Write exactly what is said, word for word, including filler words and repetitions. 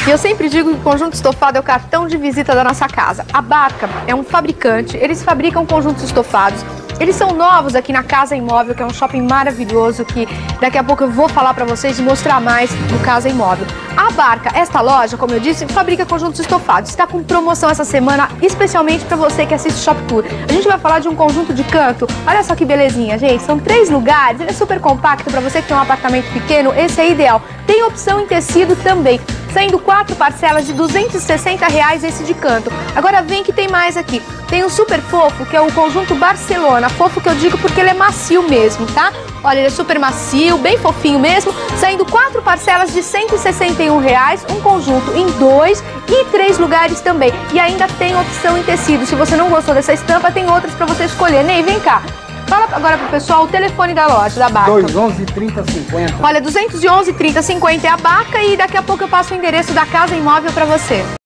E eu sempre digo que o Conjunto Estofado é o cartão de visita da nossa casa. A Barca é um fabricante, eles fabricam conjuntos estofados. Eles são novos aqui na Casa Imóvel, que é um shopping maravilhoso que daqui a pouco eu vou falar para vocês e mostrar mais do Casa Imóvel. A Barca, esta loja, como eu disse, fabrica conjuntos estofados. Está com promoção essa semana, especialmente para você que assiste Shop Tour. A gente vai falar de um conjunto de canto. Olha só que belezinha, gente. São três lugares, ele é super compacto para você que tem um apartamento pequeno. Esse é ideal. Tem opção em tecido também, saindo quatro parcelas de duzentos e sessenta reais esse de canto. Agora vem que tem mais aqui. Tem um super fofo, que é o conjunto Barcelona. Fofo que eu digo porque ele é macio mesmo, tá? Olha, ele é super macio, bem fofinho mesmo. Saindo quatro parcelas de cento e sessenta e um reais. Um conjunto em dois e três lugares também. E ainda tem opção em tecido. Se você não gostou dessa estampa, tem outras para você escolher. Ney, vem cá. Fala agora pro pessoal o telefone da loja, da Barca. dois onze, trinta, cinquenta. Olha, duzentos e onze, trinta, cinquenta é a Barca e daqui a pouco eu passo o endereço da Casa Imóvel para você.